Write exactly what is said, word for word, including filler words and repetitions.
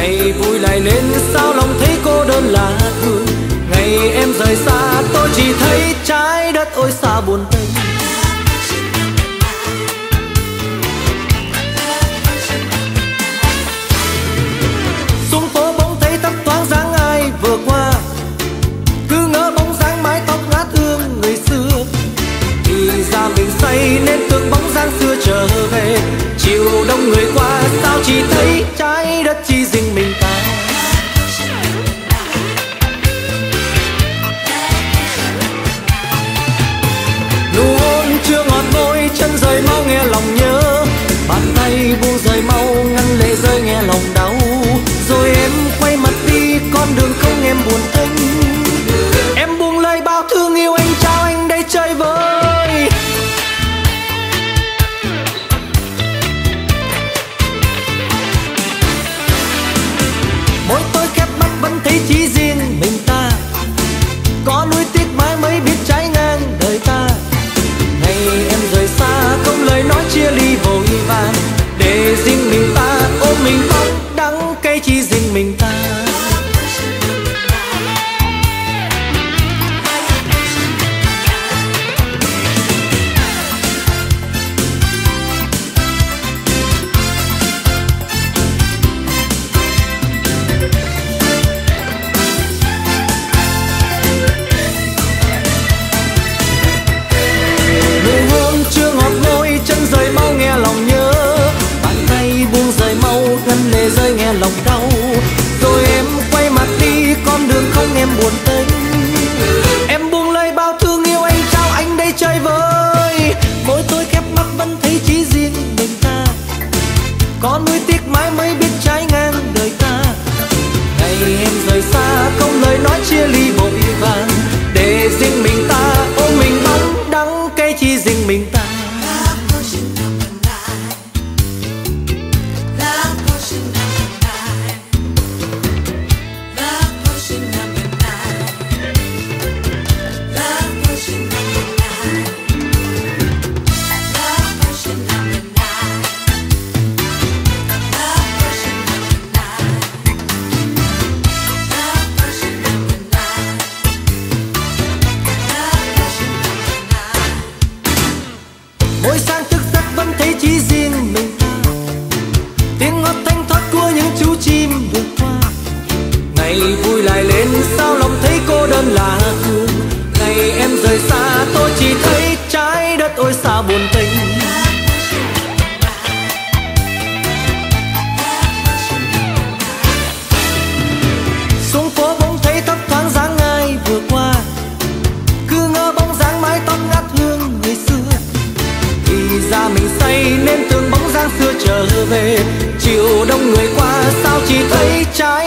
ngày vui lại lên sao lòng thấy cô đơn lạ thường. Ngày em rời xa tôi chỉ thấy trái đất ôi xa buồn tênh. Xuống phố bỗng thấy thấp thoáng dáng ai vừa qua, cứ ngỡ bóng dáng mái tóc ngát hương người xưa. Thì ra mình say nên tưởng bóng dáng xưa trở về. Chiều đông người qua sao chỉ thấy trái đất chỉ riêng mình ta. Nụ hôn chưa ngọt môi, chân rời mau nghe lòng nhớ. Bàn tay buông rời mau, ngăn lệ rơi nghe lòng đau. Rồi em quay mặt đi, con đường không em buồn tênh. Em buông lời bao thương yêu anh trao anh đây chơi với. Mỗi tối khép mắt vẫn thấy chỉ riêng mình ta. Có nuối tiếc mãi mới biết trái ngang đời ta. Ngày em rời xa không lời nói chia ly vội vàng. Để riêng mình ta ôm mình khóc đắng cay chỉ riêng mình ta. Lệ rơi nghe lòng đau. Rồi em quay mặt đi, con đường không em buồn tênh. Em buông lời bao thương yêu anh trao anh đây chơi với. Mỗi tối khép mắt vẫn thấy chỉ riêng mình ta. Có nuối tiếc mãi mới biết trái ngang đời ta. Ngày em rời xa không lời nói chia ly vội vàng. Để riêng mình ta ôm mình bóng đắng cay chỉ riêng mình ta. Mỗi sáng thức giấc vẫn thấy chỉ riêng mình ta. Tiếng ngọt thanh thoát của những chú chim vượt qua. Ngày vui lại lên sao lòng thấy cô đơn lạ thường. Ngày em rời xa tôi chỉ thấy trái đất ôi xa buồn tênh. Xuống phố bỗng thấy thấp thoáng dáng ai vừa qua. Cứ ngỡ bóng dáng mái tóc ngát hương người xưa. Thì ra mình say nên tưởng bóng dáng xưa trở về. Chiều đông người qua sao chỉ thấy trái